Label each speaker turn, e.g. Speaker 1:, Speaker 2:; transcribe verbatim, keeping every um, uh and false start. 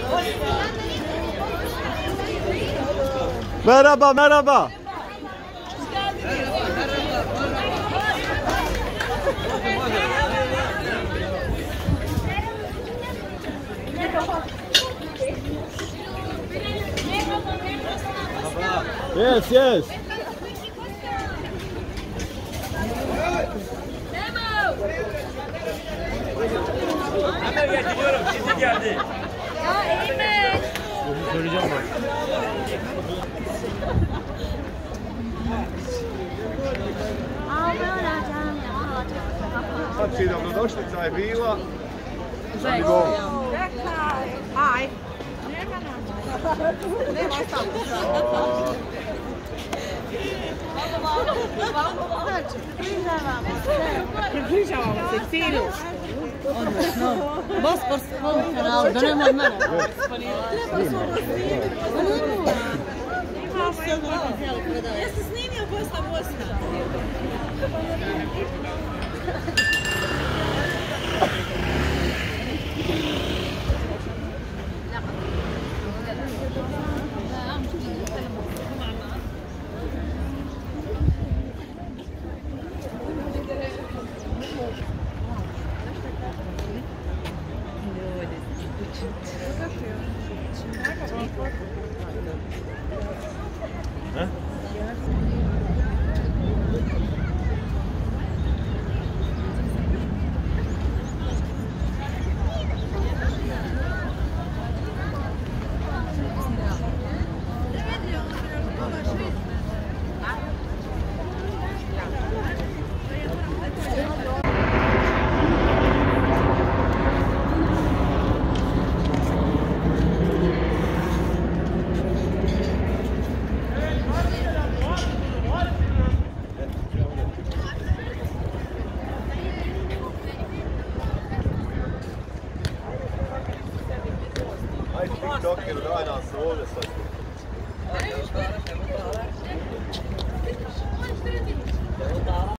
Speaker 1: Merhaba, merhaba. Yes, yes.
Speaker 2: Hemen getiriyorum, şimdi geldi.
Speaker 3: Ya Eymen.
Speaker 2: Onu söyleyeceğim bak.
Speaker 4: Sad si dobrodošlica je bila.
Speaker 3: Čekaj. Aj. Nema nam. Nema ostalo. Znači, približavamo se. Približavamo se cilju. Odlično. Bospor s ovom kanalu, da nema od mene. Treba su ovo snimiti. Ja sam snimio Bosna Bosna.
Speaker 4: TikToker, daj nam se ovdje sad.